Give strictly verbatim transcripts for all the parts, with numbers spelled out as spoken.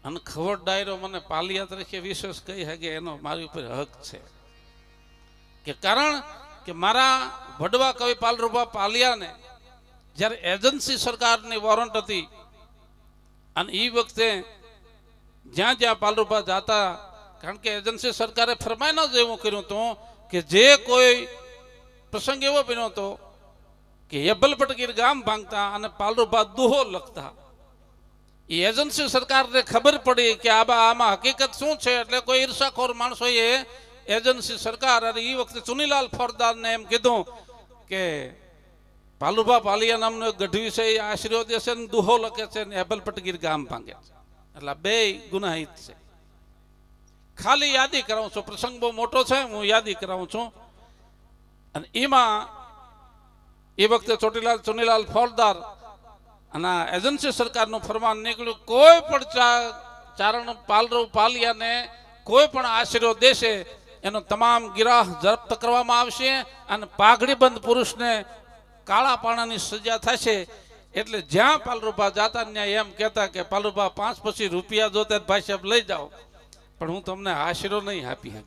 અને ખવડ ડાયરો મને પાલિયા તરીકે વિશેષ કહી શકે એનો મારી ઉપર હક છે કે કારણ કે મારા વડવા કવિ પાલરૂપા પાલિયાને જ્યારે એજન્સી સરકારની વોરંટ હતી અને એ વખતે જ્યાં જ્યાં પાલરૂપા જાતા, કારણ કે એજન્સી સરકારે ફરમાઈને જ એવું કર્યું હતું કે જે કોઈ પ્રસંગ એવો બન્યો હતો કે હેબલપટગીર ગામ ભાંગતા અને પાલરૂપા દુહો લખતા, એ એજન્સી સરકારને ખબર પડી કે આબા આમાં હકીકત શું છે, એટલે કોઈ ઈર્ષાખોર માણસોએ એજન્સી સરકાર અને એ વખતે ચુનીલાલ ફોરદારને એમ કીધું કે પાલુભા પાલિયા નામનો એક ગઢવી છે, એ આશીર્વાદ દેશે ને દુહો લખે છે ને હેબલપટગીર ગામ ભાંગે છે, એટલે બે ગુનાહિત છે. ખાલી યાદી કરાવું છું, પ્રસંગ બહુ મોટો છે, હું યાદી કરાવું છું. અને એમાં એ વખતે ચોટીલાલ ચુનીલાલ ફોરદાર અને એજન્સી સરકારનું ફરમાન નીકળ્યું, કોઈ પણ ચારણ પાલરવ પાલિયાને કોઈ પણ આશીર્વાદ દેશે એનો તમામ ગિરાહ જપ્ત કરવામાં આવશે અને પાઘડી બંધ પુરુષને કાળા પાણાની સજા થશે. એટલે જ્યાં પાલરૂપા જાતા ત્યાં એમ કહેતા કે પાલરૂપા પાંચ પછી રૂપિયા જોતે ભાઈ સાહેબ લઈ જાઓ, પણ હું તમને આશીર્વાદ નહીં આપી શકું.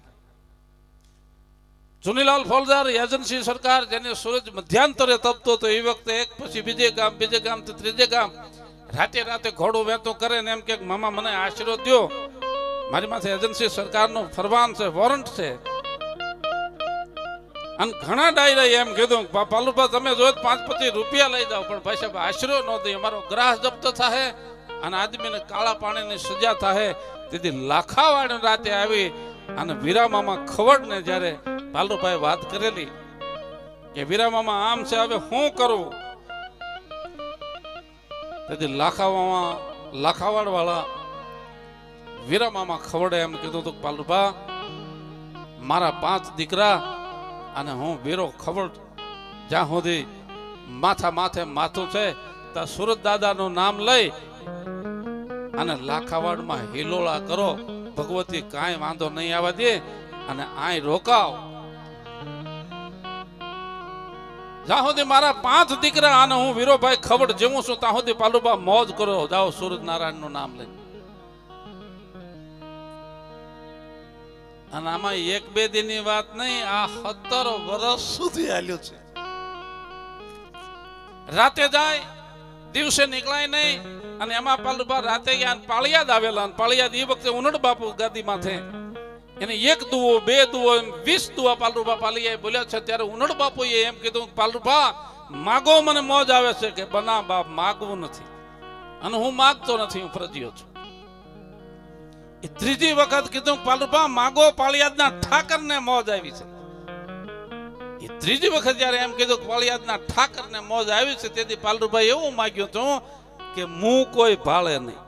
ચુનીલાલ ફોલદાર એજન્સી સરકાર જેને સૂરજ મધ્યાંતરે તપતો હતો, એ વખતે એક પછી બીજે ગામ, બીજે ગામ થી ત્રીજે ગામ રાતે રાતે ઘોડું વહેતું કરે ને એમ કે મામા મને આશીર્વાદ દો, મારી માથે એજન્સી સરકારનું ફરમાન છે, વોરંટ છે. અને ઘણા ડાયરા એમ કીધું પાલુભા તમે જો પાંચ પચીસ રૂપિયા લઈ જાઓ, પણ ભાઈ સાહેબ આશરો ન દે, અમારો ગ્રાહ જપ્ત થાય અને આદમીને કાળા પાણીની સજા થાય. તેથી લાખાવાડ રાતે આવી અને વીરામામા ખવડને જ્યારે પાલુભાઈ વાત કરેલી કે વીરામામા આમ છે, હવે હું કરું? તેથી લાખાવામાં લાખાવાડ વાળા વીરામામા ખવડે એમ કીધું હતું, પાલુભા મારા પાંચ દીકરા અને હું વીરો ખવડ જ્યાં સુધી માથા માથે માથું છે ત્યાં સુરત દાદાનું નામ લઈ અને લાખાવાડમાં હિલોળા કરો, ભગવતી કાંઈ વાંધો નહીં આવવા દે અને આય રોકાવ. જ્યાં સુધી મારા પાંચ દીકરા અને હું વીરોભાઈ ખવડ જેવું છું ત્યાં સુધી પાલુભા મોજ કરો, જાઓ સૂરજ નારાયણ નું નામ લઈ. અને આમાં એક બે દિન ની વાત નહીં, આ સત્તર વર્ષ સુધી હાલ્યું છે. રાતે જાય દિવસે નીકળાય નહીં. અને એમાં પાલુભા રાતે ગયા પાળિયાદ આવેલા, પાળિયાદ એ વખતે ઉનડ બાપુ ગાદી માથે એને એક દુવો બે દુવો વીસ દુવા પાલુભા પાલિયાએ બોલ્યા છે. ત્યારે ઉનડ બાપુએ એમ કીધું, પાલુભા માગો, મને મોજ આવે છે. કે બના બાપ માગવું નથી અને હું માગતો નથી, હું ફરજિયો છું. એ ત્રીજી વખત કીધું, પાલુભા માગો, પાળિયાદના ઠાકરને મોજ આવી છે. એ ત્રીજી વખત જયારે એમ કીધું પાળિયાદના ઠાકરને મોજ આવી છે, તેથી પાલુભાઈ એવું માગ્યું હતું કે હું કોઈ ભાળે નહીં.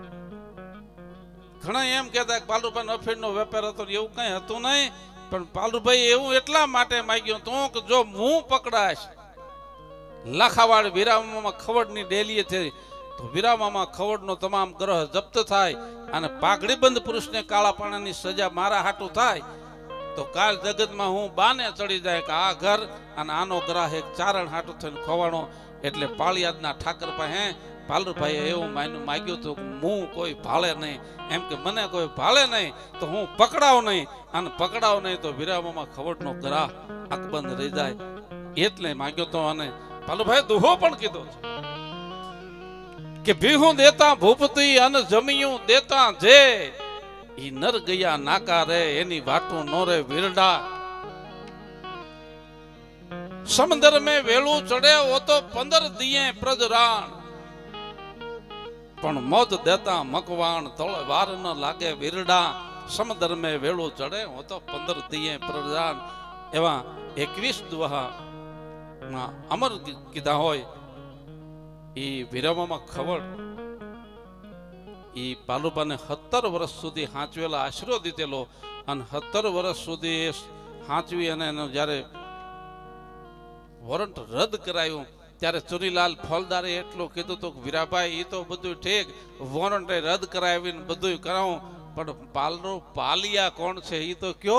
ઘણા એમ કહેતા કે પાલુભાઈ અફીણનો વેપાર હતો, એવું કઈ હતું નહીં. પણ પાલુભાઈ એવું એટલા માટે માગ્યું હતું કે જો હું પકડાશ લાખાવાડ વીરામામા ખવડની ડેલીએ થઈ તો વીરામામા ખવડનો તમામ ગ્રહ જપ્ત થાય અને પાઘડી બંધ પુરુષને કાળા પાણાની સજા મારા હાટું થાય, તો કાલ જગતમાં હું બાને ચડી જાય કે આ ઘર અને આનો ગ્રાહ એક ચારણ હાટું થઈને ખવાણો. એટલે પાળિયાદના ઠાકર પાસે પાલુભાઈએ એવું માન્યું માગ્યું હતું કે હું કોઈ ભાળે નહીં, એમ કે મને કોઈ ભાળે નહીં તો હું પકડાવ નહીં, અને પકડાવ નહીં તો વીરામામા ખવડનો ગ્રાહ અકબંધ રહી જાય, એટલે માગ્યો તો. અને પાલુભાઈ દુહો પણ કીધો કે ભીહું દેતા ભૂપતી અને જમિયું દેતા જે, ઈ નર ગયા નાકા રે એની વાટું નો રે વીરડા. સમંદર મેં વેલું ચડે ઓ તો પંદર દિયે પ્રજરાણ, પણ મોજ દેતા મકવાણ તળ વાર ન લાગે વીરડા. સમંદર મેં વેલું ચડે ઓ તો પંદર દિયે પ્રજરાણ. એવા એકવીસ દુહા અમર કીધા હોય. ઈ વીરામામા ખવડ ઈ પાલુભાને સત્તર વર્ષ સુધી હાંચવેલા આશરો દીધેલો, અને સત્તર વર્ષ સુધી હાંચવી અને જયારે વોરંટ રદ કરાયું ત્યારે ચુનીલાલ ફોલદારે એટલું કીધું હતું કે વીરાભાઈ એ તો બધું ઠીક, વોરંટ રદ કરાવીને બધું કરાવું, પણ પાલરો પાલિયા કોણ છે એ તો કયો.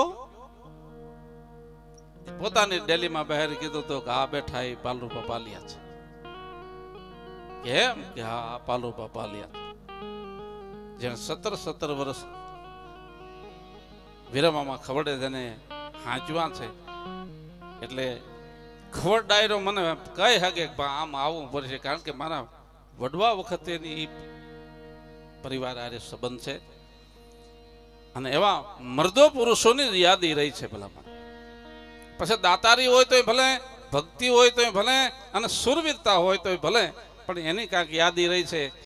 પોતાની ડેલીમાં બહાર કીધું હતું કે આ બેઠા એ પાલરૂપા પાલિયા છે. કેમ કે હા પાલુભા પાલિયા. જેને સત્તર સત્તર વર્ષ વીરામામાં ખવડે જેને હાંચવા છે, એટલે ખવડ ડાયરો મને કહી શકે કે આમ આવવું પડશે, કારણ કે મારા વડવા વખતેની પરિવાર આરે સંબંધ છે. અને એવા મર્દો પુરુષોની યાદી રહી છે ભલામાં. પછી દાતારી હોય તોય ભલે, ભક્તિ હોય તોય ભલે, અને સુરવીરતા હોય તોય ભલે, પણ એની કાંઈક યાદી રહી છે.